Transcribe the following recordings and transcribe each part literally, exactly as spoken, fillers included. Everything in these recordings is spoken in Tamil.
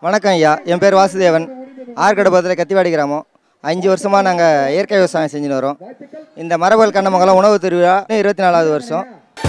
வணக்கம் ஐயா, என் பேர் வாசுதேவன். ஆற்காடு கத்திவாடி கிராமம். அஞ்சு வருஷமாக நாங்கள் இயற்கை விவசாயம் செஞ்சுன்னு வரோம். இந்த மரபல் கண்ணமங்கலம் உணவு திருவிழா இருபத்தி நாலாவது வருஷம்.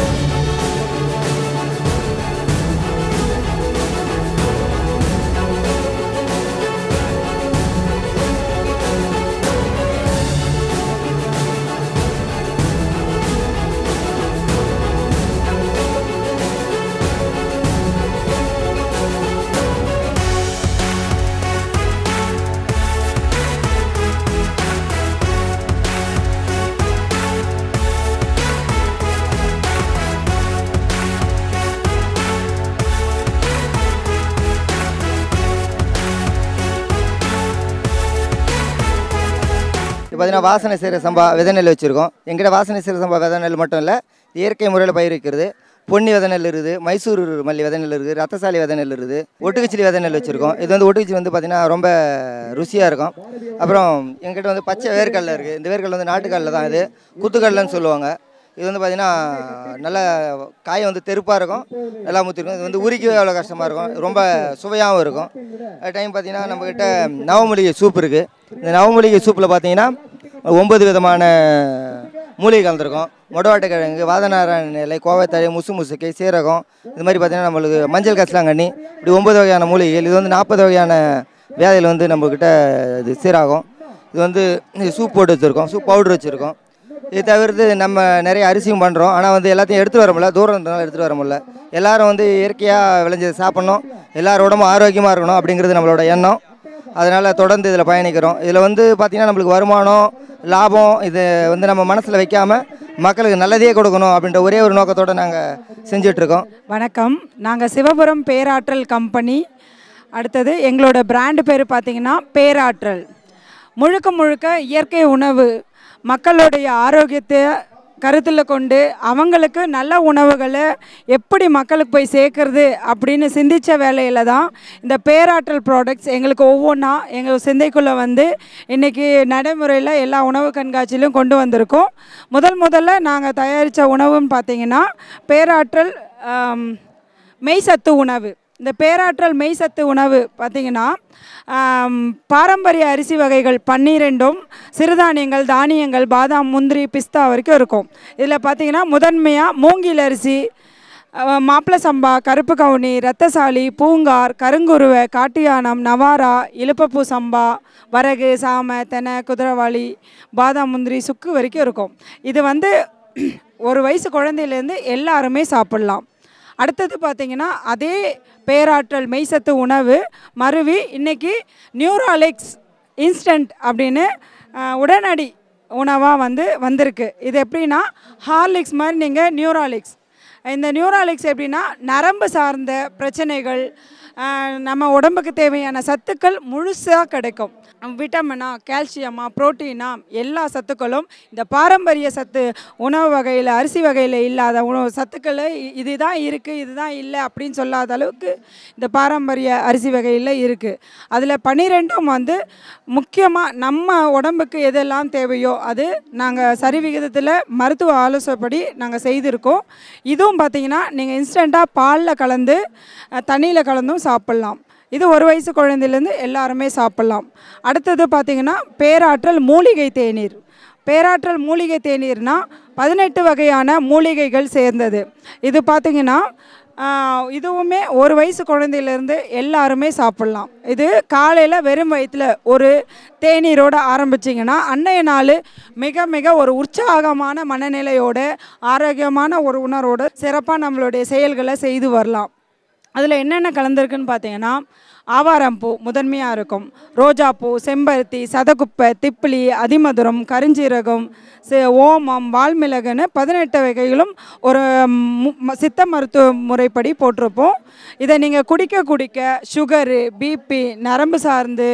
பார்த்தீங்கன்னா வாசனை செய்கிற சம்பா விதை நெல் வச்சுருக்கோம். எங்கிட்ட வாசனை செய்கிற சம்பா விதை நெல் மட்டும் இல்லை, இயற்கை முறையில் பயிர் வைக்கிறது. பொன்னி விதை நெல் இருக்குது, மைசூர் மல்லி விதை நெல் இருக்குது, ரத்தசாலி விதை நெல் இருக்குது, ஒட்டுக்கச்சிலி விதை நெல் வச்சுருக்கோம். இது வந்து ஒட்டுக்கச்சி வந்து பார்த்திங்கன்னா ரொம்ப ருசியாக இருக்கும். அப்புறம் எங்கிட்ட வந்து பச்சை வேர்க்கடலை இருக்குது. இந்த வேர்க்கடலை வந்து நாட்டுக்கடலை தான், இது குத்துக்கடலைன்னு சொல்லுவாங்க. இது வந்து பார்த்திங்கன்னா நல்ல காய் வந்து தெருப்பாக இருக்கும், நல்லா முத்திருக்கும். இது வந்து உரிக்கவே அவ்வளோ கஷ்டமாக இருக்கும், ரொம்ப சுவையாகவும் இருக்கும். டைம் பார்த்திங்கன்னா நம்மக்கிட்ட நவமூலிகை சூப் இருக்குது. இந்த நவமூலிகை சூப்பில் பார்த்திங்கன்னா ஒம்பது விதமான மூலிகை கலந்துருக்கும். மொடவாட்டை கிழங்கு, வாதநாராயண இலை, கோவைத்தழை, முசு முசுக்கை, சீரகம், இது மாதிரி பார்த்திங்கன்னா நம்மளுக்கு மஞ்சள் கசலாங்கண்ணி, இப்படி ஒம்பது வகையான மூலிகைகள். இது வந்து நாற்பது வகையான வியாதியில் வந்து நம்மக்கிட்ட இது சீராகும். இது வந்து சூப் போட்டு வச்சுருக்கோம், சூப் பவுட்ரு வச்சுருக்கோம். இது தவிர்த்து நம்ம நிறைய அரிசியும் பண்ணுறோம். ஆனால் வந்து எல்லாத்தையும் எடுத்துகிட்டு வர முடியல, தூரம் இருந்தாலும் எடுத்துகிட்டு வர முடியல. எல்லோரும் வந்து இயற்கையாக விளைஞ்சது சாப்பிட்ணும், எல்லாரோடமும் ஆரோக்கியமாக இருக்கணும் அப்படிங்கிறது நம்மளோட எண்ணம். அதனால் தொடர்ந்து இதில் பயணிக்கிறோம். இதில் வந்து பார்த்திங்கன்னா நம்மளுக்கு வருமானம், லாபம் இது வந்து நம்ம மனசில் வைக்காமல் மக்களுக்கு நல்லதே கொடுக்கணும் அப்படின்ற ஒரே ஒரு நோக்கத்தோடு நாங்கள் செஞ்சிட்ருக்கோம். வணக்கம், நாங்கள் சிவபுரம் பேராற்றல் கம்பெனி. அடுத்தது எங்களோட பிராண்டு பேர் பார்த்திங்கன்னா பேராற்றல். முழுக்க முழுக்க இயற்கை உணவு, மக்களுடைய ஆரோக்கியத்தை கருத்தில் கொண்டு அவங்களுக்கு நல்ல உணவுகளை எப்படி மக்களுக்கு போய் சேர்க்கறது அப்படின்னு சிந்தித்த வேலையில் தான் இந்த பேராற்றல் ப்ராடக்ட்ஸ் எங்களுக்கு ஒவ்வொன்றா எங்கள் சிந்தைக்குள்ளே வந்து இன்றைக்கி நடைமுறையில் எல்லா உணவு கண்காட்சியிலும் கொண்டு வந்திருக்கோம். முதல் முதல்ல நாங்கள் தயாரித்த உணவுன்னு பார்த்திங்கன்னா பேராற்றல் மெய் சத்து உணவு. இந்த பேராற்றல் மெய் சத்து உணவு பார்த்திங்கன்னா பாரம்பரிய அரிசி வகைகள் பன்னிரெண்டும், சிறுதானியங்கள், தானியங்கள், பாதாம், முந்திரி, பிஸ்தா வரைக்கும் இருக்கும். இதில் பார்த்திங்கன்னா முதன்மையாக மூங்கில் அரிசி, மாப்பிள சம்பா, கருப்பு கவுனி, ரத்தசாலி, பூங்கார், கருங்குருவை, காட்டியானம், நவாரா, இலுப்பப்பூ சம்பா, வரகு, சாமை, தெனை, குதிரவாளி, பாதாம், முந்திரி, சுக்கு வரைக்கும் இருக்கும். இது வந்து ஒரு வயசு குழந்தையிலேருந்து எல்லாருமே சாப்பிட்லாம். அடுத்தது பார்த்திங்கன்னா அதே பேராற்றல் மெய்சத்து உணவு மருவி இன்றைக்கி நியூராலிக்ஸ் இன்ஸ்டன்ட் அப்படின்னு உடனடி உணவாக வந்து வந்திருக்கு. இது எப்படின்னா ஹார்லிக்ஸ் மாதிரி நீங்கள் நியூராலிக்ஸ். இந்த நியூராலிக்ஸ் எப்படின்னா நரம்பு சார்ந்த பிரச்சனைகள், நம்ம உடம்புக்கு தேவையான சத்துக்கள் முழுசாக கிடைக்கும். விட்டமினா, கால்சியமா, புரோட்டீனா, எல்லா சத்துக்களும் இந்த பாரம்பரிய சத்து உணவு வகையில் அரிசி வகையில் இல்லாத உணவு சத்துக்கள் இதுதான் இருக்குது, இதுதான் இல்லை அப்படின்னு சொல்லாத அளவுக்கு இந்த பாரம்பரிய அரிசி வகையில் இருக்குது. அதில் பன்னிரெண்டும் வந்து முக்கியமாக நம்ம உடம்புக்கு எதெல்லாம் தேவையோ அது நாங்கள் சரிவிகிதத்தில் மருத்துவ ஆலோசனைப்படி நாங்கள் செய்திருக்கோம். இதுவும் பார்த்திங்கன்னா நீங்கள் இன்ஸ்டண்ட்டாக பாலில் கலந்து தண்ணியில் கலந்தும் சாப்பிட்லாம். இது ஒரு வயசு குழந்தையிலேருந்து எல்லாருமே சாப்பிட்லாம். அடுத்தது பார்த்திங்கன்னா பேராற்றல் மூலிகை தேநீர். பேராற்றல் மூலிகை தேநீர்னால் பதினெட்டு வகையான மூலிகைகள் சேர்ந்தது. இது பார்த்திங்கன்னா இதுவுமே ஒரு வயசு குழந்தையிலேருந்து எல்லாருமே சாப்பிட்லாம். இது காலையில் வெறும் வயிற்றில் ஒரு தேநீரோடு ஆரம்பிச்சிங்கன்னா அன்றைய நாள் மிக மிக ஒரு உற்சாகமான மனநிலையோட ஆரோக்கியமான ஒரு உணர்வோடு சிறப்பாக நம்மளுடைய செயல்களை செய்து வரலாம். அதில் என்னென்ன கலந்துருக்குன்னு பார்த்தீங்கன்னா ஆவாரம்பூ முதன்மையாக இருக்கும், ரோஜாப்பூ, செம்பருத்தி, சதகுப்பை, திப்பிலி, அதிமதுரம், கருஞ்சீரகம், ஓமம், வால்மிளகுன்னு பதினெட்டு வகைகளும் ஒரு சித்த மருத்துவ முறைப்படி போட்டிருப்போம். இதை நீங்கள் குடிக்க குடிக்க சுகரு, பிபி, நரம்பு சார்ந்து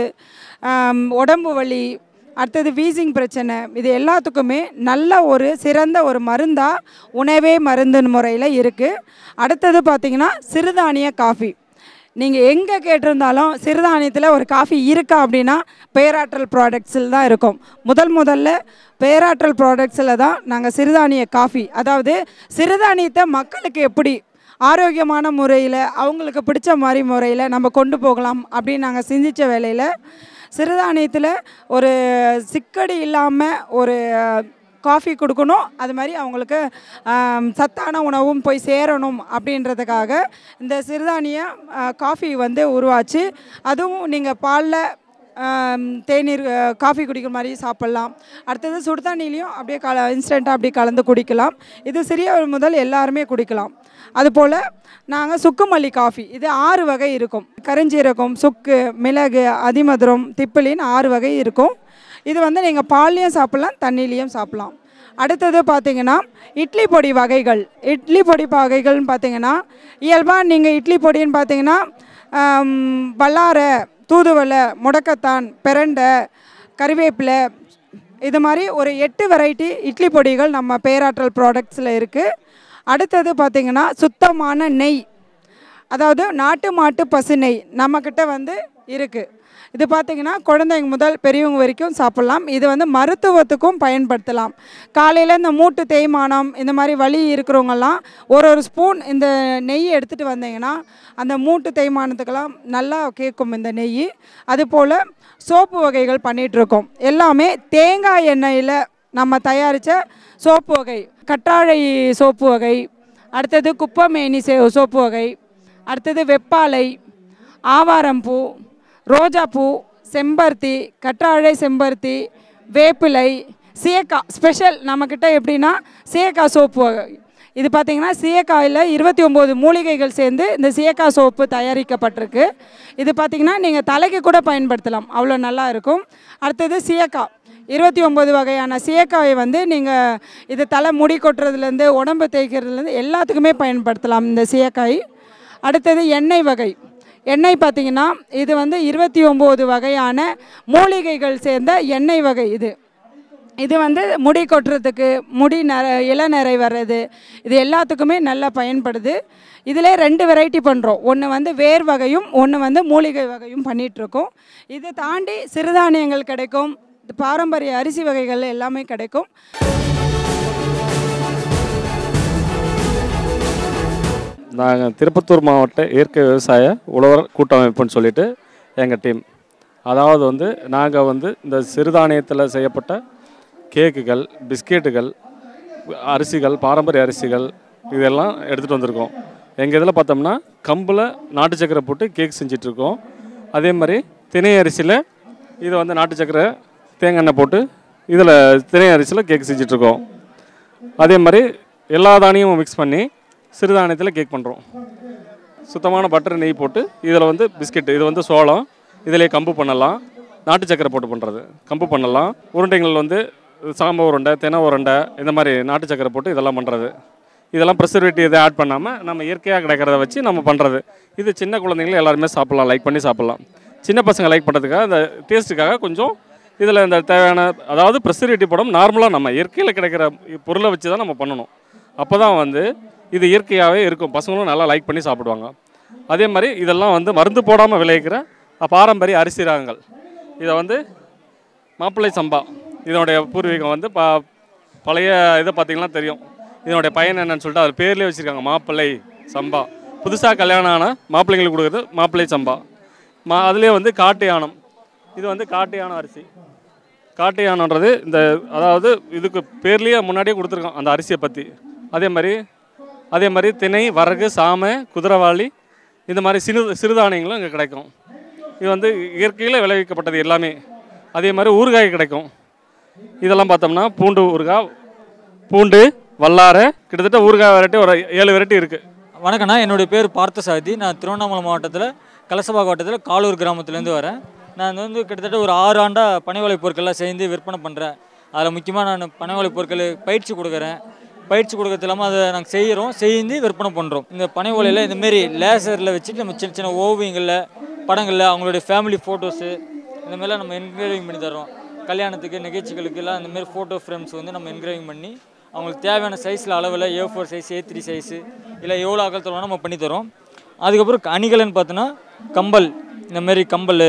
உடம்பு வலி, அடுத்தது வீசிங் பிரச்சனை, இது எல்லாத்துக்குமே நல்ல ஒரு சிறந்த ஒரு மருந்தாக உணவே மருந்து முறையில் இருக்குது. அடுத்தது பார்த்திங்கன்னா சிறுதானிய காஃபி. நீங்கள் எங்கே கேட்டிருந்தாலும் சிறுதானியத்தில் ஒரு காஃபி இருக்கா அப்படின்னா பேராற்றல் ப்ராடக்ட்ஸில் தான் இருக்கும். முதல் முதல்ல பேராற்றல் ப்ராடக்ட்ஸில் தான் நாங்கள் சிறுதானிய காஃபி, அதாவது சிறுதானியத்தை மக்களுக்கு எப்படி ஆரோக்கியமான முறையில் அவங்களுக்கு பிடிச்ச மாதிரி முறையில் நம்ம கொண்டு போகலாம் அப்படின்னு நாங்கள் சிந்தித்த வேளையில் சிறுதானியத்தில் ஒரு சிக்கடி இல்லாமல் ஒரு காஃபி கொடுக்கணும், அது மாதிரி அவங்களுக்கு சத்தான உணவும் போய் சேரணும் அப்படின்றதுக்காக இந்த சிறுதானிய காஃபி வந்து உருவாச்சு. அதுவும் நீங்கள் பாலில் தேநீர் காஃபி குடிக்கிற மாதிரி சாப்பிட்லாம். அடுத்தது சுடுதண்ணிலையும் அப்படியே கல இன்ஸ்டண்ட்டாக அப்படியே கலந்து குடிக்கலாம். இது சிறியவர் முதல் எல்லாருமே குடிக்கலாம். அதுபோல் நாங்கள் சுக்கு மல்லி காஃபி, இது ஆறு வகை இருக்கும். கருஞ்சீரகம், சுக்கு, மிளகு, அதிமதுரம், திப்பிலின்னு ஆறு வகை இருக்கும். இது வந்து நீங்கள் பால்லையும் சாப்பிட்லாம், தண்ணிலையும் சாப்பிட்லாம். அடுத்தது பார்த்திங்கன்னா இட்லி பொடி வகைகள். இட்லி பொடி வகைகள்னு பார்த்திங்கன்னா இயல்பாக நீங்கள் இட்லி பொடின்னு பார்த்திங்கன்னா வல்லாரை, தூதுவளை, முடக்கத்தான், பிரண்டை, கறிவேப்பிலை, இது மாதிரி ஒரு எட்டு வெரைட்டி இட்லி பொடிகள் நம்ம பேராற்றல் ப்ராடக்ட்ஸில் இருக்குது. அடுத்தது பார்த்திங்கன்னா சுத்தமான நெய், அதாவது நாட்டு மாட்டு பசு நெய் நம்மக்கிட்ட வந்து இருக்குது. இது பார்த்திங்கன்னா குழந்தைங்க முதல் பெரியவங்க வரைக்கும் சாப்பிட்லாம். இது வந்து மருத்துவத்துக்கும் பயன்படுத்தலாம். காலையில் இந்த மூட்டு தேய்மானம் இந்த மாதிரி வலி இருக்கிறவங்கெல்லாம் ஒரு ஒரு ஸ்பூன் இந்த நெய் எடுத்துகிட்டு வந்தீங்கன்னா அந்த மூட்டு தேய்மானத்துக்கெல்லாம் நல்லா கேட்கும் இந்த நெய். அதுபோல் சோப்பு வகைகள் பண்ணிகிட்ருக்கோம். எல்லாமே தேங்காய் எண்ணெயில் நம்ம தயாரித்த சோப்பு வகை. கற்றாழை சோப்பு வகை, அடுத்தது குப்பமேனி சோப்பு வகை, அடுத்தது வெப்பாலை, ஆவாரம்பூ, ரோஜாப்பூ, செம்பருத்தி, கற்றாழை செம்பருத்தி, வேப்பிலை, சீயக்காய் ஸ்பெஷல் நம்மக்கிட்ட எப்படின்னா சீயக்காய் சோப்பு வகை. இது பார்த்திங்கன்னா சீயக்காயில் இருபத்தி ஒம்பது மூலிகைகள் சேர்ந்து இந்த சீயக்காய் சோப்பு தயாரிக்கப்பட்டிருக்கு. இது பார்த்திங்கன்னா நீங்கள் தலைக்கு கூட பயன்படுத்தலாம், அவ்வளோ நல்லா இருக்கும். அடுத்தது சீயக்காய், இருபத்தி ஒம்பது வகையான சீயக்காயை வந்து நீங்கள் இது தலை முடி கொட்டுறதுலேருந்து உடம்பு தேய்க்கிறதுலேருந்து எல்லாத்துக்குமே பயன்படுத்தலாம் இந்த சீயக்காய். அடுத்தது எண்ணெய் வகை. எண்ணெய் பார்த்திங்கன்னா இது வந்து இருபத்தி ஒம்பது வகையான மூலிகைகள் சேர்ந்த எண்ணெய் வகை. இது இது வந்து முடி கொட்டுறதுக்கு, முடி நர இளநரை வர்றது, இது எல்லாத்துக்குமே நல்லா பயன்படுது. இதில் ரெண்டு வெரைட்டி பண்ணுறோம். ஒன்று வந்து வேர் வகையும் ஒன்று வந்து மூலிகை வகையும் பண்ணிகிட்ருக்கோம். இதை தாண்டி சிறுதானியங்கள் கிடைக்கும், பாரம்பரிய அரிசி வகைகள் எல்லாமே கிடைக்கும். நாங்கள் திருப்பத்தூர் மாவட்ட இயற்கை விவசாய உழவர் கூட்டமைப்புன்னு சொல்லிட்டு எங்கள் டீம். அதாவது வந்து நாங்கள் வந்து இந்த சிறுதானியத்தில் செய்யப்பட்ட கேக்குகள், பிஸ்கெட்டுகள், அரிசிகள், பாரம்பரிய அரிசிகள் இதெல்லாம் எடுத்துகிட்டு வந்திருக்கோம். எங்கள் இதில் பார்த்தோம்னா கம்பில் நாட்டு சக்கரை போட்டு கேக் செஞ்சிட்ருக்கோம். அதே மாதிரி தினை அரிசியில் இதை வந்து நாட்டு சக்கரை தேங்காய் எண்ணெய் போட்டு இதில் தினை அரிசியில் கேக் செஞ்சிட்ருக்கோம். அதே மாதிரி எல்லா தானியமும் மிக்ஸ் பண்ணி சிறுதானியத்தில் கேக் பண்ணுறோம். சுத்தமான பட்டர் நெய் போட்டு இதில் வந்து பிஸ்கெட்டு, இது வந்து சோளம், இதிலே கம்பு பண்ணலாம், நாட்டு சக்கரை போட்டு பண்ணுறது கம்பு பண்ணலாம். உருண்டைகள் வந்து சாம்ப உருண்டை, தெனை உருண்டை, இந்த மாதிரி நாட்டு சக்கரை போட்டு இதெல்லாம் பண்ணுறது. இதெல்லாம் ப்ரிசர்வேட்டிவ் இதை ஆட் பண்ணாமல் நம்ம இயற்கையாக கிடைக்கிறத வச்சு நம்ம பண்ணுறது. இது சின்ன குழந்தைங்களும் எல்லாருமே சாப்பிட்லாம், லைக் பண்ணி சாப்பிட்லாம். சின்ன பசங்க லைக் பண்ணுறதுக்காக இந்த டேஸ்ட்டுக்காக கொஞ்சம் இதில் இந்த தேவையான, அதாவது ப்ரிசர்வேட்டிவ் படம் நார்மலாக நம்ம இயற்கையில் கிடைக்கிற பொருளை வச்சு தான் நம்ம பண்ணணும். அப்போ தான் வந்து இது இயற்கையாகவே இருக்கும், பசங்களும் நல்லா லைக் பண்ணி சாப்பிடுவாங்க. அதே மாதிரி இதெல்லாம் வந்து மருந்து போடாமல் விளைவிக்கிற பாரம்பரிய அரிசி ரகங்கள். இதை வந்து மாப்பிள்ளை சம்பா, இதனுடைய பூர்வீகம் வந்து ப பழைய இதை பார்த்திங்கன்னா தெரியும். இதனுடைய பயன் என்னன்னு சொல்லிட்டு அது பேர்லேயே வச்சுருக்காங்க, மாப்பிள்ளை சம்பா. புதுசாக கல்யாணம் ஆன மாப்பிள்ளைங்களுக்கு கொடுக்குறது மாப்பிள்ளை சம்பா. மா அதுலேயே வந்து காட்டு யானம், இது வந்து காட்டு யானம் அரிசி. காட்டு யானன்றது இந்த, அதாவது இதுக்கு பேர்லேயே முன்னாடியே கொடுத்துருக்கோம் அந்த அரிசியை பற்றி. அதே மாதிரி அதே மாதிரி திணை, வரகு, சாமை, குதிரைவாளி, இந்த மாதிரி சிறு சிறுதானியங்களும் இங்கே கிடைக்கும். இது வந்து இயற்கையில் விளைவிக்கப்பட்டது எல்லாமே. அதே மாதிரி ஊறுகாய் கிடைக்கும். இதெல்லாம் பார்த்தோம்னா பூண்டு ஊறுகாய், பூண்டு, வல்லாரை, கிட்டத்தட்ட ஊறுகாய் வெரைட்டி ஒரு ஏழு வெரைட்டி இருக்குது. வணக்கண்ணா, என்னுடைய பேர் பார்த்தசாரதி. நான் திருவண்ணாமலை மாவட்டத்தில் கலசபா மாவட்டத்தில் காலூர் கிராமத்துலேருந்து வரேன். நான் வந்து கிட்டத்தட்ட ஒரு ஆறு ஆண்டாக பனைவளை பொருட்கள்லாம் சேர்ந்து விற்பனை பண்ணுறேன். அதில் முக்கியமாக நான் பனைவளை பொருட்கள் பயிற்சி கொடுக்குறேன். பயிற்சி கொடுக்கறது இல்லாமல் அதை நாங்கள் செய்கிறோம், செய்து விற்பனை பண்ணுறோம். இந்த பனை ஓலையில் இந்தமாரி லேசரில் வச்சுட்டு நம்ம சின்ன சின்ன ஓவியங்களில், படங்களில் அவங்களுடைய ஃபேமிலி ஃபோட்டோஸு இந்த மாதிரிலாம் நம்ம என்கிரேவிங் பண்ணி தரோம். கல்யாணத்துக்கு, நிகழ்ச்சிகளுக்கெல்லாம் இந்தமாரி ஃபோட்டோ ஃப்ரேம்ஸ் வந்து நம்ம என்கிரேவிங் பண்ணி அவங்களுக்கு தேவையான சைஸில் அளவில் A four size, A three size இல்லை எவ்வளோ அகலத்தில் வேணால் நம்ம பண்ணித்தரோம். அதுக்கப்புறம் அணிகலன்னு பார்த்தோன்னா கம்பல், இந்தமாரி கம்பல்,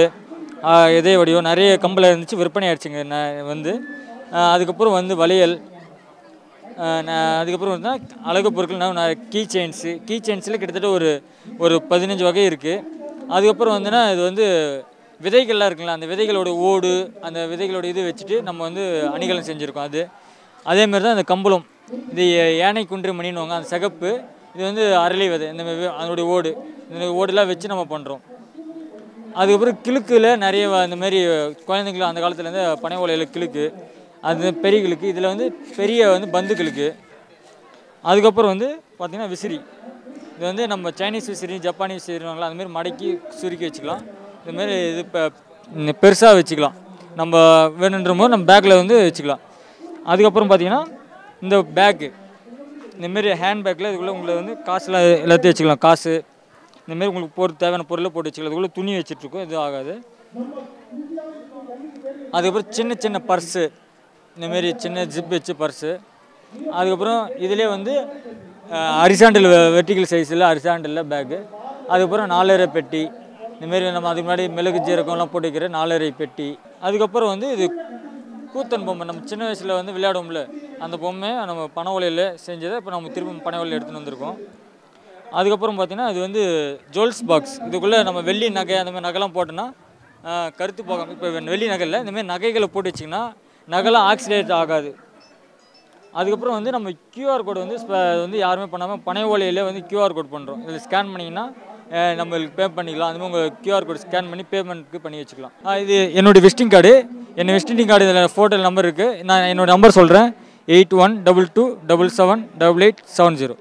இதே வடிவம் நிறைய கம்பல் இருந்துச்சு, விற்பனை ஆயிடுச்சுங்க வந்து. அதுக்கப்புறம் வந்து வளையல், அதுக்கப்புறம் வந்து அழகு பொருட்கள் நான் கீ செயின்ஸு கீ செயின்ஸில் கிட்டத்தட்ட ஒரு ஒரு பதினஞ்சு வகை இருக்குது. அதுக்கப்புறம் வந்துன்னா இது வந்து விதைகள்லாம் இருக்குங்களா, அந்த விதைகளோட ஓடு அந்த விதைகளோட இது வச்சுட்டு நம்ம வந்து அணிகலன் செஞ்சுருக்கோம். அது அதேமாதிரி தான் அந்த கம்பளம், இது யானை குன்று மணின்னுவாங்க, அந்த சிகப்பு இது வந்து அரளி விதை, இந்த அதனுடைய ஓடு இந்த ஓடுலாம் வச்சு நம்ம பண்ணுறோம். அதுக்கப்புறம் கிழக்கில் நிறைய இந்த மாதிரி குழந்தைங்களும் அந்த காலத்துலேருந்து பனை ஓலையில் கிழக்கு, அது பெரிய கிழக்கு, இதில் வந்து பெரிய வந்து பந்து கிழக்கு. அதுக்கப்புறம் வந்து பார்த்திங்கன்னா விசிறி, இது வந்து நம்ம சைனீஸ் விசிறி ஜப்பானீஸ் விசிறிவாங்களா அதுமாரி மடக்கி சுருக்கி வச்சுக்கலாம். இதுமாரி இது இப்போ பெருசாக வச்சுக்கலாம், நம்ம வேணுன்ற போது நம்ம பேக்கில் வந்து வச்சுக்கலாம். அதுக்கப்புறம் பார்த்திங்கன்னா இந்த பேக்கு, இந்தமாரி ஹேண்ட் பேக்கில் இதுக்குள்ளே உங்களை வந்து காசுலாம் எல்லாத்தையும் வச்சுக்கலாம், காசு இந்தமாரி உங்களுக்கு போட்டு தேவையான பொருளை போட்டு வச்சுக்கலாம். அதுக்குள்ளே துணி வச்சுட்ருக்கோம், இது ஆகாது. அதுக்கப்புறம் சின்ன சின்ன பர்ஸு, இந்தமாரி சின்ன ஜிப் வச்சு பர்ஸு. அதுக்கப்புறம் இதிலே வந்து அரிசாண்டல் வெர்டிகல் சைஸில் அரிசாண்டலில் பேக்கு. அதுக்கப்புறம் நாலரை பெட்டி, இந்தமாரி நம்ம அதுக்கு முன்னாடி மிளகு ஜீரகம்லாம் போட்டு வைக்கிற நாலரை பெட்டி. அதுக்கப்புறம் வந்து இது கூத்தன் பொம்மை, நம்ம சின்ன வயசில் வந்து விளையாடுவோம்ல அந்த பொம்மை நம்ம பனை ஓலையில் செஞ்சதை இப்போ நம்ம திரும்ப பனை ஓலையில் எடுத்துகிட்டு வந்திருக்கோம். அதுக்கப்புறம் பார்த்திங்கன்னா இது வந்து ஜுவல்ஸ் பாக்ஸ், இதுக்குள்ளே நம்ம வெள்ளி நகை அந்த மாதிரி நகைலாம் போட்டோன்னா கருத்து போகாமல், இப்போ வெள்ளி நகையில் இந்தமாரி நகைகளை போட்டு வச்சிங்கன்னா நகைலாம் ஆக்சிடேட் ஆகாது. அதுக்கப்புறம் வந்து நம்ம கியூஆர் கோடு வந்து வந்து யாருமே பண்ணாமல் பனை ஓலையில் வந்து கியூஆர் கோட் பண்ணுறோம். இதில் ஸ்கேன் பண்ணிங்கன்னா நம்மளுக்கு பே பண்ணிக்கலாம். அதுமாதிரி உங்கள் கியூஆர் கோட் ஸ்கேன் பண்ணி பேமெண்ட்டுக்கு பண்ணி வச்சுக்கலாம். இது என்னுடைய விசிட்டிங் கார்டு, என்னோடய விசிட்டிங் கார்டு இதில் ஃபோட்டோ நம்பர் இருக்குது. நான் என்னோடய நம்பர் சொல்கிறேன், eight one double two double seven double eight seven zero.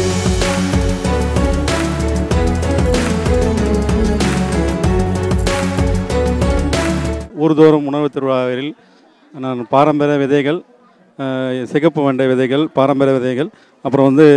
ஊர்தோறும் உணவு திருவிழாவில் நான் பாரம்பரிய விதைகள், சிகப்பு வண்டை விதைகள், பாரம்பரிய விதைகள், அப்புறம் வந்து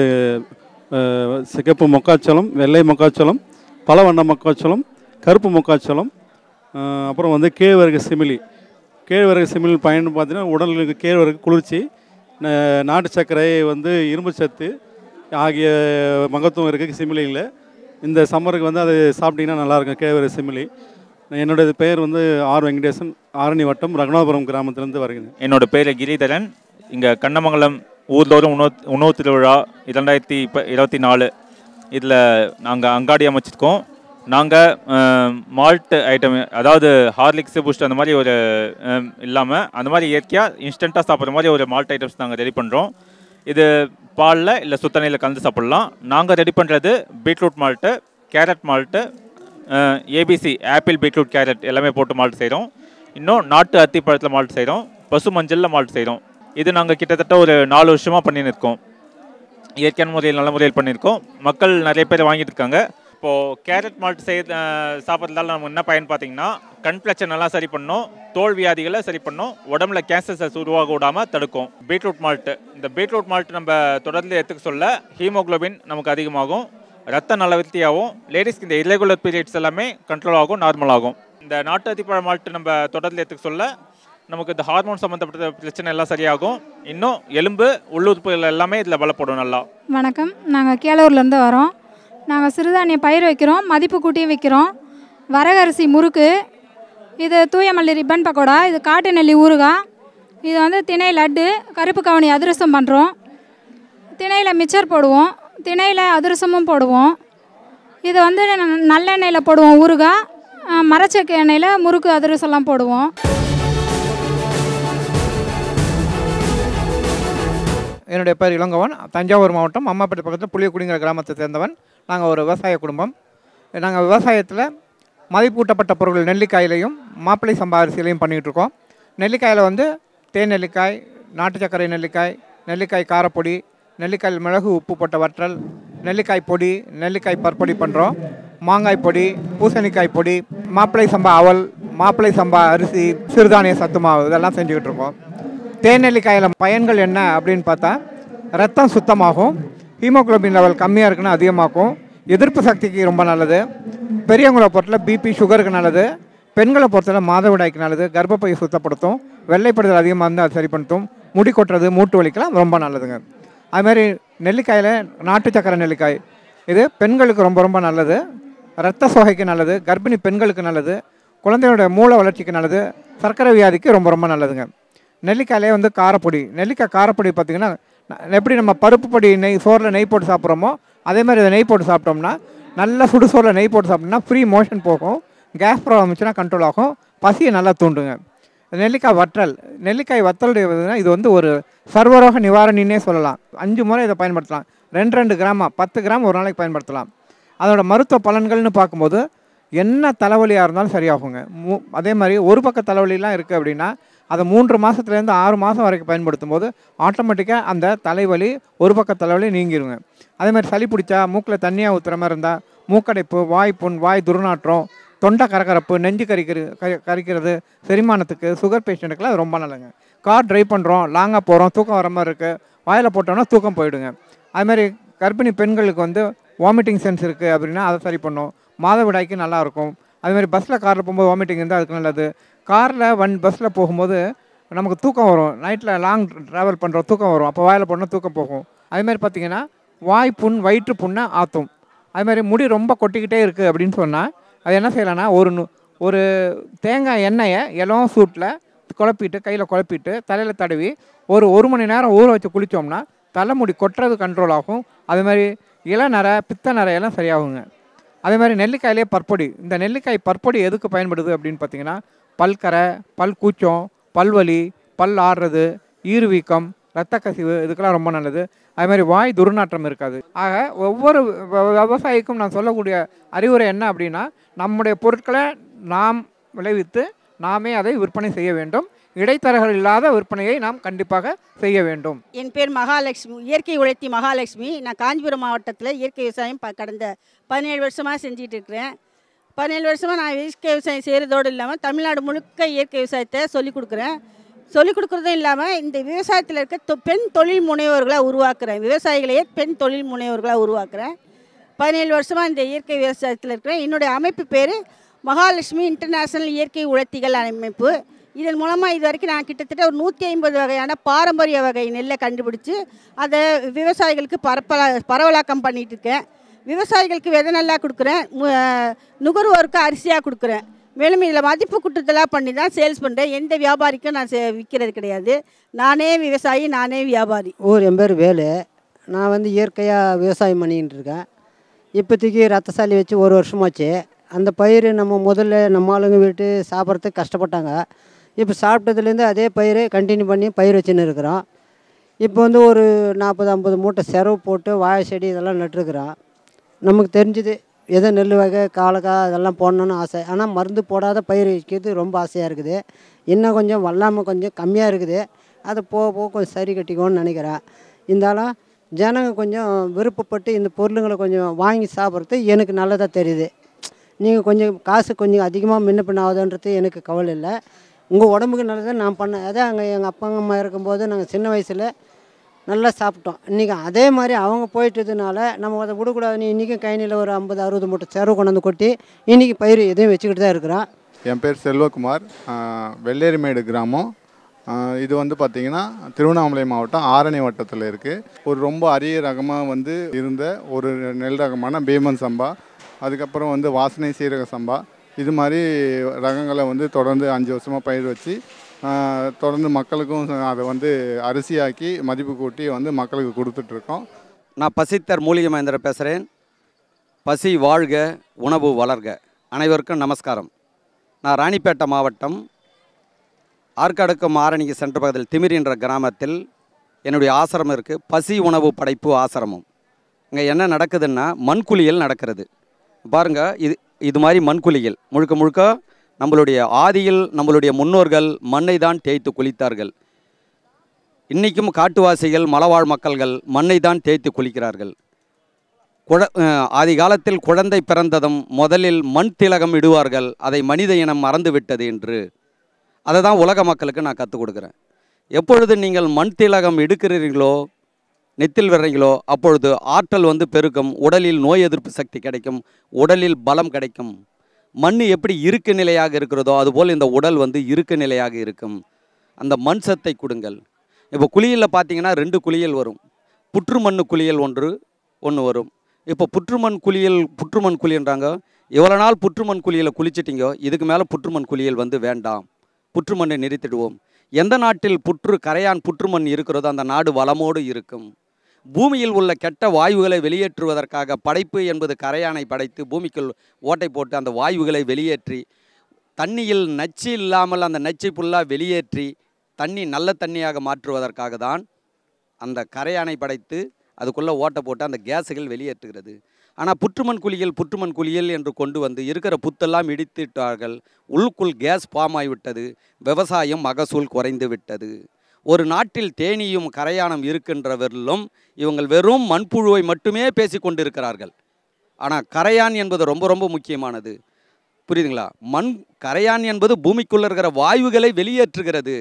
சிகப்பு மொக்காச்சோளம், வெள்ளை மொக்காச்சோளம், பல வண்ண மொக்காச்சோளம், கருப்பு மொக்காச்சோளம், அப்புறம் வந்து கேழ்வரகு சிமிலி. கேழ்வரகு சிமிலி பயன் பார்த்தீங்கன்னா உடலுக்கு கேழ்வரகு குளிர்ச்சி, நாட்டு சர்க்கரை வந்து இரும்பு சத்து ஆகிய மகத்துவம் இருக்குது சிமிலியில். இந்த சம்மருக்கு வந்து அது சாப்பிட்டிங்கன்னா நல்லாயிருக்கும் கேழ்வரகு சிமிலி. என்னோடய பெயர் வந்து ஆர் வெங்கடேசன், ஆரணி வட்டம் ரகுநாதபுரம் கிராமத்திலேருந்து வருகிறேன். என்னோடய பேர் கிரிதரன். இங்கே கண்ணமங்கலம் ஊர்தோறும் உணவு உணவு திருவிழா இரண்டாயிரத்தி இப்போ இருபத்தி நாலு இதில் நாங்கள் அங்காடி அமைச்சிருக்கோம். நாங்கள் மால்ட் ஐட்டம், அதாவது ஹார்லிக்ஸு பூஸ்ட் அந்த மாதிரி ஒரு இல்லாமல் அந்த மாதிரி இயற்கையாக இன்ஸ்டண்ட்டாக சாப்பிட்ற மாதிரி ஒரு மால்ட் ஐட்டம்ஸ் நாங்கள் ரெடி பண்ணுறோம். இது பாலில் இல்லை சுத்தணையில் கலந்து சாப்பிட்லாம். நாங்கள் ரெடி பண்ணுறது beetroot malt, carrot malt, ABC apple beetroot carrot எல்லாமே போட்டு மால்ட் செய்கிறோம். இன்னும் நாட்டு அத்தி பழத்தில் மால்ட் செய்கிறோம், பசு மஞ்சளில் மால்ட் செய்கிறோம். இது நாங்கள் கிட்டத்தட்ட ஒரு நாலு வருஷமாக பண்ணின்னு இருக்கோம். இயற்கையான முறையில் நல்ல முறையில் பண்ணியிருக்கோம். மக்கள் நிறைய பேர் வாங்கிட்டு இருக்காங்க. இப்போது கேரட் மால்ட் செய்ய சாப்பிட்றதால நம்ம என்ன பயன் பார்த்தீங்கன்னா, கண் பிரச்சனை நல்லா சரி பண்ணோம், தோல் வியாதிகளை சரி பண்ணோம், உடம்புல கேன்சர் செல்ஸ் உருவாக விடாமல் தடுக்கும். பீட்ரூட் மால்ட்டு, இந்த பீட்ரூட் மால்ட் நம்ம தொடர்ந்து எடுத்துக்க சொல்ல ஹீமோக்ளோபின் நமக்கு அதிகமாகும், ரத்த நலவர்த்தியாகவும், லேடிஸ்க்கு இந்த இரெகுலர் பீரியட்ஸ் எல்லாமே கண்ட்ரோல் ஆகும், நார்மல் ஆகும். இந்த நாட்டு அத்திப்பழ மால்ட்டு நம்ம தொடர்ந்து எடுத்துக்க சொல்ல நமக்கு இந்த ஹார்மோன் சம்மந்தப்பட்ட பிரச்சனை எல்லாம் சரியாகும். இன்னும் எலும்பு உள்ளுறுப்புகள் எல்லாமே இதில் பலப்படும் நல்லா. வணக்கம், நாங்கள் கேளூர்லேருந்து வரோம். நாங்கள் சிறுதானிய பயிர் வைக்கிறோம், மதிப்பு கூட்டியும் வைக்கிறோம். வரகரிசி முறுக்கு, இது தூயமல்லி ரிப்பன் பக்கோடா, இது காட்டு நெல்லி ஊறுகாய், இது வந்து திணை லட்டு, கருப்பு கவுனி அதிரசம் பண்ணுறோம். திணையில் மிச்சர் போடுவோம், திணையில் அதிரசமும் போடுவோம். இது வந்து நல்லெண்ணெயில் போடுவோம் ஊறுகாய், மரச்செக்கு எண்ணெயில் முறுக்கு அதிரசம்லாம் போடுவோம். என்னுடைய பேர் இளங்கவன், தஞ்சாவூர் மாவட்டம் அம்மாப்பேட்டை பக்கத்தில் புளியக்குடிங்கிற கிராமத்தை சேர்ந்தவன். நாங்கள் ஒரு விவசாய குடும்பம். நாங்கள் விவசாயத்தில் மதிப்பூட்டப்பட்ட பொருட்கள் நெல்லிக்காயிலையும் மாப்பிள்ளை சம்பா அரிசியிலையும் பண்ணிகிட்ருக்கோம். நெல்லிக்காயில் வந்து தேன் நெல்லிக்காய், நாட்டு சர்க்கரை நெல்லிக்காய், நெல்லிக்காய் காரப்பொடி, நெல்லிக்காய் மிளகு உப்பு போட்ட வற்றல், நெல்லிக்காய் பொடி, நெல்லிக்காய் பற்பொடி பண்ணுறோம். மாங்காய் பொடி, பூசணிக்காய் பொடி, மாப்பிள்ளை சம்பா அவல், மாப்பிள்ளை சம்பா அரிசி, சிறுதானிய சத்து மாவு இதெல்லாம் செஞ்சுக்கிட்டு இருக்கோம். தேன் நெல்லிக்காயில் பயன்கள் என்ன அப்படின்னு பார்த்தா, ரத்தம் சுத்தமாகும், ஹீமோக்ளோபின் லெவல் கம்மியாக இருக்குன்னு அதிகமாகும், எதிர்ப்பு சக்திக்கு ரொம்ப நல்லது, பெரியவங்களை பொறுத்தல பிபி சுகருக்கு நல்லது, பெண்களை பொறுத்தல மாதவிடாய்க்கு நல்லது, கர்ப்பப்பையை சுத்தப்படுத்தும், வெள்ளைப்படுதல் அதிகமாக இருந்தால் அது சரிப்படுத்தும், முடி கொட்டுறது மூட்டு வலிக்கெல்லாம் ரொம்ப நல்லதுங்க. அதுமாதிரி நெல்லிக்காயில் நாட்டு சக்கரை நெல்லிக்காய், இது பெண்களுக்கு ரொம்ப ரொம்ப நல்லது, இரத்த சோகைக்கு நல்லது, கர்ப்பிணி பெண்களுக்கு நல்லது, குழந்தையோட மூளை வளர்ச்சிக்கு நல்லது, சர்க்கரை வியாதிக்கு ரொம்ப ரொம்ப நல்லதுங்க. நெல்லிக்காயிலே வந்து காரப்பொடி, நெல்லிக்காய் காரப்பொடி பார்த்திங்கன்னா எப்படி நம்ம பருப்பு பொடி நெய் சோறில் நெய் போட்டு சாப்பிட்றோமோ அதே மாதிரி இதை நெய் போட்டு சாப்பிட்டோம்னா நல்ல சுடு சோறில் நெய் போட்டு சாப்பிட்டோம்னா ஃப்ரீ மோஷன் போகும், கேஸ் ப்ராப்ளம் இருந்துச்சுன்னா கண்ட்ரோல் ஆகும், பசியை நல்லா தூண்டுங்க. நெல்லிக்காய் வற்றல், நெல்லிக்காய் வற்றல் இது வந்து ஒரு சர்வரோக நிவாரணின்னே சொல்லலாம். அஞ்சு முறை இதை பயன்படுத்தலாம். ரெண்டு ரெண்டு கிராமா பத்து கிராம் ஒரு நாளைக்கு பயன்படுத்தலாம். அதோட மருத்துவ பலன்கள்னு பார்க்கும்போது என்ன தலைவலியாக இருந்தாலும் சரியாகுங்க. மூ அதே மாதிரி ஒரு பக்க தலைவலிலாம் இருக்குது அப்படின்னா அதை மூன்று மாதத்துலேருந்து ஆறு மாதம் வரைக்கும் பயன்படுத்தும் போது ஆட்டோமேட்டிக்காக அந்த தலைவலி ஒரு பக்க தலைவலி நீங்கிடுங்க. அதே மாதிரி சளி பிடிச்சா மூக்கில் தண்ணியாக ஊற்றுற மாதிரி இருந்தால் மூக்கடைப்பு, வாய் புண், வாய் துர்நாற்றம், தொண்டை கரகரப்பு, நெஞ்சு கரிக்கிறது கரி கரிக்கிறது செரிமானத்துக்கு, சுகர் பேஷண்ட்டுக்கெல்லாம் அது ரொம்ப நல்லதுங்க. கார் ட்ரைவ் பண்ணுறோம், லாங்காக போகிறோம், தூக்கம் வர மாதிரி இருக்குது, வாயில் போட்டோம்னா தூக்கம் போயிடுங்க. அதுமாதிரி கர்ப்பிணி பெண்களுக்கு வந்து வாமிட்டிங் சென்ஸ் இருக்குது அப்படின்னா அதை சரி பண்ணும். மாதவிடாய்க்கு நல்லாயிருக்கும். அதுமாதிரி பஸ்ஸில் காரில் போகும்போது வாமிட்டிங் இருந்தால் அதுக்கு நல்லது. காரில் ஒன் பஸ்ஸில் போகும்போது நமக்கு தூக்கம் வரும், நைட்டில் லாங் ட்ராவல் பண்ணுறோம், தூக்கம் வரும், அப்போ வாயில் போனால் தூக்கம் போகும். அதுமாதிரி பார்த்திங்கன்னா வாய் புண், வயிற்று புண்ணை ஆற்றும். அதுமாதிரி முடி ரொம்ப கொட்டிக்கிட்டே இருக்குது அப்படின்னு சொன்னால் அது என்ன செய்யலாம்னா ஒரு ஒரு தேங்காய் எண்ணெயை இளம் சூட்டில் குழப்பிட்டு கையில் குழப்பிட்டு தலையில் தடவி ஒரு ஒரு மணி நேரம் ஊற வச்சு குளித்தோம்னா தலைமுடி கொட்டுறது கண்ட்ரோல் ஆகும். அதுமாதிரி இளநரை, பித்த நரையெல்லாம் சரியாகுங்க. அதே மாதிரி நெல்லிக்காயிலே பற்பொடி, இந்த நெல்லிக்காய் பற்பொடி எதுக்கு பயன்படுது அப்படின்னு பார்த்தீங்கன்னா பல்கரை, பல் கூச்சம், பல்வலி, பல் ஆடுறது, ஈறுவீக்கம், இரத்த கசிவு இதுக்கெல்லாம் ரொம்ப நல்லது. அதுமாதிரி வாய் துர்நாற்றம் இருக்காது. ஆக ஒவ்வொரு விவசாயிக்கும் நான் சொல்லக்கூடிய அறிவுரை என்ன அப்படின்னா நம்முடைய பொருட்களை நாம் விளைவித்து நாமே அதை விற்பனை செய்ய வேண்டும். இடைத்தரகர்கள் இல்லாத விற்பனையை நாம் கண்டிப்பாக செய்ய வேண்டும். என் பேர் மகாலட்சுமி, இயற்கை உழைத்தி மகாலட்சுமி. நான் காஞ்சிபுரம் மாவட்டத்தில் இயற்கை விவசாயம் ப கடந்த பதினேழு வருஷமாக செஞ்சிட்டு இருக்கிறேன். பதினேழு வருஷமாக நான் இயற்கை விவசாயம் செய்கிறதோடு இல்லாமல் தமிழ்நாடு முழுக்க இயற்கை விவசாயத்தை சொல்லிக் கொடுக்குறேன். சொல்லிக் கொடுக்குறதும் இல்லாமல் இந்த விவசாயத்தில் இருக்க தொ பெண் தொழில் முனைவோர்களாக உருவாக்குறேன். விவசாயிகளையே பெண் தொழில் முனைவோர்களாக உருவாக்குறேன். பதினேழு வருஷமாக இந்த இயற்கை விவசாயத்தில் இருக்கிறேன். என்னுடைய அமைப்பு பேர் மகாலட்சுமி இன்டர்நேஷ்னல் இயற்கை உழைத்திகள் அமைப்பு. இதன் மூலமாக இது வரைக்கும் நான் கிட்டத்தட்ட ஒரு நூற்றி ஐம்பது வகையான பாரம்பரிய வகை நெல்லை கண்டுபிடிச்சி அதை விவசாயிகளுக்கு பரப்பலா பரவலாக்கம் பண்ணிகிட்டு இருக்கேன். விவசாயிகளுக்கு விதை நல்லா கொடுக்குறேன், நுகர்வோருக்கு அரிசியாக கொடுக்குறேன். மேலும் இதில் மதிப்பு கூட்டுதலாக பண்ணி தான் சேல்ஸ் பண்ணுறேன். எந்த வியாபாரிக்கும் நான் விற்கிறது கிடையாது. நானே விவசாயி, நானே வியாபாரி. ஊர் என் பேர் வேலு. நான் வந்து இயற்கையாக விவசாயம் பண்ணிக்கிட்டு இருக்கேன். இப்போதைக்கு ரத்தசாலி வச்சு ஒரு வருஷமாச்சு. அந்த பயிர் நம்ம முதல்ல நம்ம ஆளுங்க வீட்டு சாப்பிட்றதுக்கு கஷ்டப்பட்டாங்க. இப்போ சாப்பிட்டதுலேருந்து அதே பயிர் கண்டினியூ பண்ணி பயிர் வச்சுன்னு இருக்கிறோம். இப்போ வந்து ஒரு நாற்பது ஐம்பது மூட்டை செரவு போட்டு வாழை செடி இதெல்லாம் நட்டுருக்குறோம். நமக்கு தெரிஞ்சுது எதோ நெல் வகை, காலக்காய் அதெல்லாம் போடணுன்னு ஆசை. ஆனால் மருந்து போடாத பயிர் வைக்கிறது ரொம்ப ஆசையாக இருக்குது. இன்னும் கொஞ்சம் வல்லாமல் கொஞ்சம் கம்மியாக இருக்குது. அதை போக போக கொஞ்சம் சரி கட்டிக்கோன்னு நினைக்கிறேன். இருந்தாலும் ஜனங்க கொஞ்சம் விருப்பப்பட்டு இந்த பொருளுங்களை கொஞ்சம் வாங்கி சாப்பிட்றது எனக்கு நல்லதாக தெரியுது. நீங்கள் கொஞ்சம் காசு கொஞ்சம் அதிகமாக முன்ன பின்ன ஆகுதுன்றது எனக்கு கவலை இல்லை. உங்கள் உடம்புக்கு நல்லதை நான் பண்ணேன். அதான் அங்கே எங்கள் அப்பா அம்மா இருக்கும்போது நாங்கள் சின்ன வயசில் நல்லா சாப்பிட்டோம். இன்றைக்கி அதே மாதிரி அவங்க போயிட்டதுனால நம்ம அதை விடக்கூடாது. நீ இன்றைக்கும் கைனியில் ஒரு ஐம்பது அறுபது மூட்டை செரவு கொண்டு வந்து கொட்டி இன்றைக்கி பயிர் எதையும் வச்சுக்கிட்டு தான் இருக்கிறோம். என் பேர் செல்வகுமார், வெள்ளேரிமேடு கிராமம். இது வந்து பார்த்திங்கன்னா திருவண்ணாமலை மாவட்டம் ஆரணி வட்டத்தில் இருக்குது. ஒரு ரொம்ப அரிய ரகமாக வந்து இருந்த ஒரு நெல் ரகமான பீமன் சம்பா, அதுக்கப்புறம் வந்து வாசனை சீரக சம்பா, இது மாதிரி ரகங்களை வந்து தொடர்ந்து அஞ்சு வருஷமாக பயிர் வச்சு தொடர்ந்து மக்களுக்கும் அதை வந்து அரிசியாக்கி மதிப்பு கூட்டி வந்து மக்களுக்கு கொடுத்துட்ருக்கோம். நான் பசித்தர் மூலிகை மகேந்திரன் பேசுகிறேன். பசி வாழ்க, உணவு வளர்க. அனைவருக்கும் நமஸ்காரம். நான் ராணிப்பேட்டை மாவட்டம் ஆற்காடுக்கும் ஆரணிக்கு சென்ற பகுதியில் திமிரி என்ற கிராமத்தில் என்னுடைய ஆசிரமம் இருக்குது. பசி உணவு படைப்பு ஆசிரமம். இங்கே என்ன நடக்குதுன்னா மண்குளியல் நடக்கிறது. பாருங்கள், இது இது மாதிரி மண்குளியல் முழுக்க முழுக்க நம்மளுடைய ஆதியில் நம்மளுடைய முன்னோர்கள் மண்ணை தான் தேய்த்து குளித்தார்கள். இன்றைக்கும் காட்டுவாசிகள் மலைவாழ் மக்கள்கள் மண்ணை தான் தேய்த்து குளிக்கிறார்கள். குழ ஆதி காலத்தில் குழந்தை பிறந்ததும் முதலில் மண் திலகம் இடுவார்கள், அதை மனித இனம் மறந்துவிட்டது என்று. அதை தான் உலக மக்களுக்கு நான் கற்றுக் கொடுக்குறேன். எப்பொழுது நீங்கள் மண் திலகம் எடுக்கிறீர்களோ, நெத்தில் வர்றீங்களோ, அப்பொழுது ஆற்றல் வந்து பெருக்கும், உடலில் நோய் எதிர்ப்பு சக்தி கிடைக்கும், உடலில் பலம் கிடைக்கும். மண் எப்படி இருக்கு நிலையாக இருக்கிறதோ அதுபோல் இந்த உடல் வந்து இருக்கு நிலையாக இருக்கும். அந்த மண் சத்தை கொடுங்கள். இப்போ குளியலில் பார்த்தீங்கன்னா ரெண்டு குளியல் வரும். புற்றுமண் குளியல் ஒன்று ஒன்று வரும். இப்போ புற்றுமண் குளியல் புற்றுமண் குளியன்றாங்க. எவ்வளோ நாள் புற்றுமண் குளியலை குளிச்சிட்டிங்கோ, இதுக்கு மேலே புற்றுமண் குளியல் வந்து வேண்டாம், புற்றுமண்ணை நிறுத்திடுவோம். எந்த நாட்டில் புற்று கரையான் புற்றுமண் இருக்கிறதோ அந்த நாடு வளமோடு இருக்கும். பூமியில் உள்ள கெட்ட வாயுகளை வெளியேற்றுவதற்காக படைப்பு என்பது கரையானை படைத்து பூமிக்குள் ஓட்டை போட்டு அந்த வாயுகளை வெளியேற்றி தண்ணியில் நச்சு இல்லாமல் அந்த நச்சை ஃபுல்லாக வெளியேற்றி தண்ணி நல்ல தண்ணியாக மாற்றுவதற்காக தான் அந்த கரையானை படைத்து அதுக்குள்ளே ஓட்டை போட்டு அந்த கேஸுகள் வெளியேற்றுகிறது. ஆனால் புற்றுமண் குழியில் புற்றுமண் குழியில் என்று கொண்டு வந்து இருக்கிற புத்தெல்லாம் இடித்துட்டார்கள். உள்ளுக்குள் கேஸ் ஃபார்ம் ஆகிவிட்டது. விவசாயம் மகசூல் குறைந்து விட்டது. ஒரு நாட்டில் தேனியும் கரையானம் இருக்கின்றவர்களும் இவங்கள் வெறும் மண்புழுவை மட்டுமே பேசி கொண்டிருக்கிறார்கள். ஆனால் கரையான் என்பது ரொம்ப ரொம்ப முக்கியமானது. புரியுதுங்களா? மண் கரையான் என்பது பூமிக்குள்ளே இருக்கிற வாயுகளை வெளியேற்றுகிறது.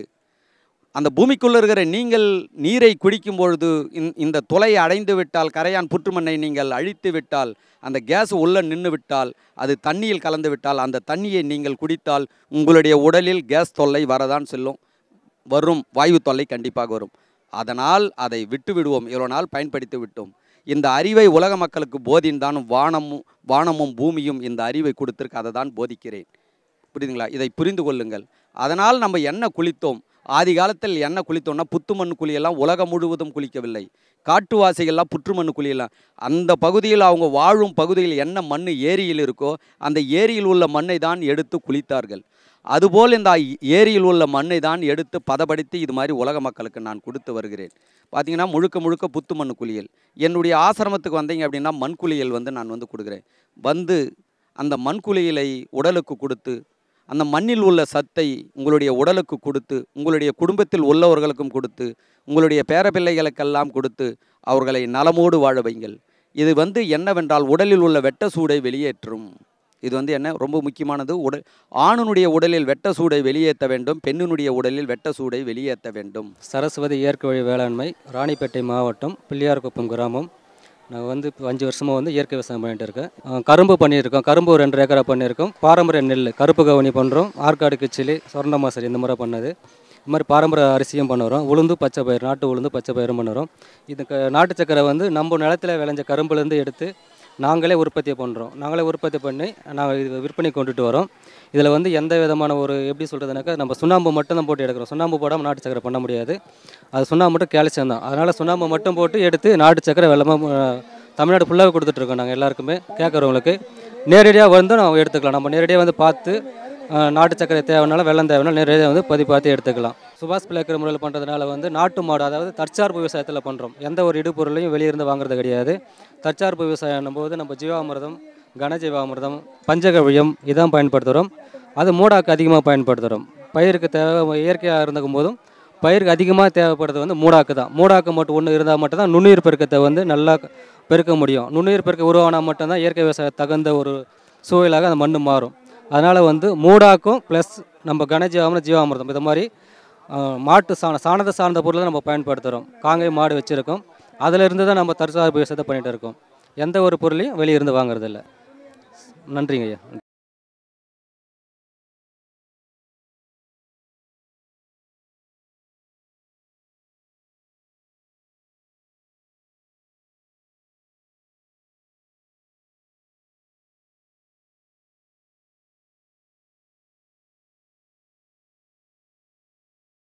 அந்த பூமிக்குள்ளே இருக்கிற நீங்கள் நீரை குடிக்கும் பொழுது இந்த துளையை அடைந்து விட்டால், கரையான் புற்றுமண்ணை நீங்கள் அழித்து விட்டால், அந்த கேஸ் உள்ளே நின்று விட்டால், அது தண்ணியில் கலந்து விட்டால், அந்த தண்ணியை நீங்கள் குடித்தால் உங்களுடைய உடலில் கேஸ் தொல்லை வரதான் செல்லும். வரும், வாயு தொல்லை கண்டிப்பாக வரும். அதனால் அதை விட்டு விடுவோம். இவ்வளோ நாள் பயன்படுத்தி விட்டோம். இந்த அறிவை உலக மக்களுக்கு போதின் தான் வானமும் வானமும் பூமியும் இந்த அறிவை கொடுத்திருக்கு. அதை தான் போதிக்கிறேன். புரியுதுங்களா? இதை புரிந்து கொள்ளுங்கள். அதனால் நம்ம என்ன குளித்தோம்? ஆதி காலத்தில் என்ன குளித்தோம்னா புத்துமண் குழியெல்லாம் உலகம் முழுவதும் குளிக்கவில்லை. காட்டுவாசிகள்லாம் புற்றுமண் குழியெல்லாம் அந்த பகுதியில் அவங்க வாழும் பகுதியில் என்ன மண் ஏரியில் இருக்கோ அந்த ஏரியில் உள்ள மண்ணை தான் எடுத்து குளித்தார்கள். அதுபோல் இந்த ஏரியில் உள்ள மண்ணை தான் எடுத்து பதப்படுத்தி இது மாதிரி உலக மக்களுக்கு நான் கொடுத்து வருகிறேன். பார்த்திங்கன்னா முழுக்க முழுக்க புத்து மண் குளியல். என்னுடைய ஆசிரமத்துக்கு வந்தீங்க அப்படின்னா மண் குளியல் வந்து நான் வந்து கொடுக்குறேன். வந்து அந்த மண் குளியலை உடலுக்கு கொடுத்து அந்த மண்ணில் உள்ள சத்தை உங்களுடைய உடலுக்கு கொடுத்து உங்களுடைய குடும்பத்தில் உள்ளவர்களுக்கும் கொடுத்து உங்களுடைய பேரப்பிள்ளைகளுக்கெல்லாம் கொடுத்து அவர்களை நலமோடு வாழ வைங்கள். இது வந்து என்னவென்றால் உடலில் உள்ள வெட்ட சூடை வெளியேற்றும். இது வந்து என்ன ரொம்ப முக்கியமானது. உடல் ஆணுனுடைய உடலில் வெட்ட சூடை வெளியேற்ற வேண்டும், பெண்ணினுடைய உடலில் வெட்ட சூடை வெளியேற்ற வேண்டும். சரஸ்வதி இயற்கை வழி வேளாண்மை, ராணிப்பேட்டை மாவட்டம், பிள்ளையார்குப்பம் கிராமம். நாங்கள் வந்து இப்போ அஞ்சு வருஷமாக வந்து இயற்கை விவசாயம் பண்ணிகிட்டு இருக்கேன். கரும்பு பண்ணியிருக்கோம். கரும்பு ஒரு ரெண்டு ஏக்கரா பண்ணியிருக்கோம். பாரம்பரிய நெல், கருப்பு கவுனி பண்ணுறோம். ஆற்காடு கிச்சிலி, சொர்ணமாசரி இந்த மாதிரி பண்ணது. இது மாதிரி பாரம்பரிய அரிசியும் பண்ணுறோம். உளுந்து பச்சை பயிர், நாட்டு உளுந்து பச்சை பயிரும் பண்ணுறோம். இது க நாட்டு சக்கரை வந்து நம்ம நிலத்தில் விளைஞ்ச கரும்புலேருந்து எடுத்து நாங்களே உற்பத்தி பண்ணுறோம். நாங்களே உற்பத்தி பண்ணி நாங்கள் இது விற்பனை கொண்டுட்டு வரோம். இதில் வந்து எந்த விதமான ஒரு எப்படி சொல்கிறதுனாக்கா நம்ம சுண்ணாம்பு மட்டும் தான் போட்டு எடுக்கிறோம். சுண்ணாம்பு போடாமல் நாட்டு சக்கரை பண்ண முடியாது. அது சுண்ணாம்பு மட்டும் கால்சியம் தான். அதனால் சுண்ணாம்பு மட்டும் போட்டு எடுத்து நாட்டு சக்கரை வெள்ளமாக தமிழ்நாடு ஃபுல்லாக கொடுத்துட்ருக்கோம். நாங்கள் எல்லாருக்குமே கேட்குறவங்களுக்கு நேரடியாக வந்து நம்ம எடுத்துக்கலாம். நம்ம நேரடியாக வந்து பார்த்து நாட்டு சக்கரை தேவைனாலும் வெள்ளம் தேவைனாலும் நேரடியாக வந்து பதி பார்த்து எடுத்துக்கலாம். சுபாஷ் பிள்ளைக்கிற முறையில் பண்ணுறதுனால வந்து நாட்டு மாடு, அதாவது தற்சார்பு விவசாயத்தில் பண்ணுறோம். எந்த ஒரு இடுபொருளையும் வெளியிருந்து வாங்குறது கிடையாது. தற்சார்பு விவசாயம் போது நம்ம ஜீவாமிர்தம், கனஜீவாமிர்தம், பஞ்சகவியம் இதான் பயன்படுத்துகிறோம். அது மூடாக்கு அதிகமாக பயன்படுத்துகிறோம். பயிருக்கு தேவை இயற்கையாக இருந்துக்கும் போதும் பயிருக்கு அதிகமாக தேவைப்படுறது வந்து மூடாக்கு தான். மூடாக்கு மட்டும் ஒன்று இருந்தால் மட்டும்தான் நுண்ணுயிர் பெருக்கத்தை வந்து நல்லா பெருக்க முடியும். நுண்ணுயிர் பெருக்க உருவானால் மட்டும்தான் இயற்கை விவசாயம் தகுந்த ஒரு சூழலாக அந்த மண் மாறும். அதனால் வந்து மூடாக்கும் ப்ளஸ் நம்ம கனஜீவாமிரம், ஜீவாமிர்தம் இது மாதிரி மாட்டு சாணம் சாணத்தை சார்ந்த பொருளை நம்ம பயன்படுத்துகிறோம். காங்கை மாடு வச்சுருக்கோம். அதிலிருந்து தான் நம்ம தற்சார்பு விவசாயத்தை பண்ணிகிட்டு இருக்கோம். எந்த ஒரு பொருளையும் வெளியிருந்து வாங்குறதில்ல. நன்றிங்க ஐயா.